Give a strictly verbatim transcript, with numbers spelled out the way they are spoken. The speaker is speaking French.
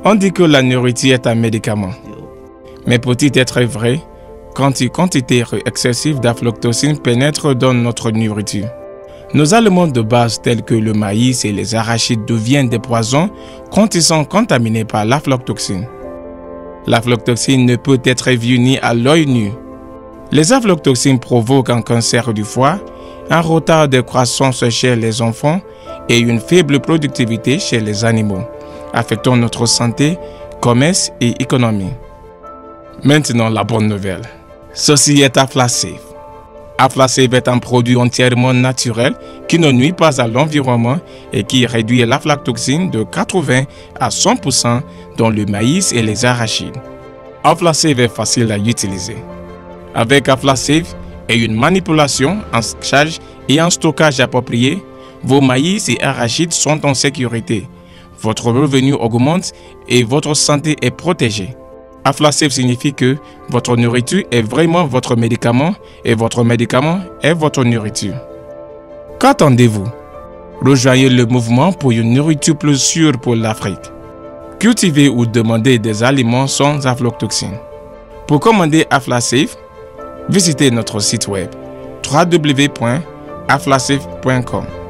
On dit que la nourriture est un médicament. Mais peut-il être vrai quand une quantité excessive d'aflatoxine pénètre dans notre nourriture? Nos aliments de base tels que le maïs et les arachides deviennent des poisons quand ils sont contaminés par l'aflatoxine. L'aflatoxine ne peut être vue ni à l'œil nu. Les aflatoxines provoquent un cancer du foie, un retard de croissance chez les enfants et une faible productivité chez les animaux, affectant notre santé, commerce et économie. Maintenant, la bonne nouvelle. Ceci est Aflasafe. Aflasafe est un produit entièrement naturel qui ne nuit pas à l'environnement et qui réduit l'aflatoxine de quatre-vingts à cent pour cent dans le maïs et les arachides. Aflasafe est facile à utiliser. Avec Aflasafe et une manipulation en charge et un stockage approprié, vos maïs et arachides sont en sécurité. Votre revenu augmente et votre santé est protégée. Aflasafe signifie que votre nourriture est vraiment votre médicament et votre médicament est votre nourriture. Qu'attendez-vous? Rejoignez le mouvement pour une nourriture plus sûre pour l'Afrique. Cultivez ou demandez des aliments sans aflatoxine. Pour commander Aflasafe, visitez notre site web w w w point aflasafe point com.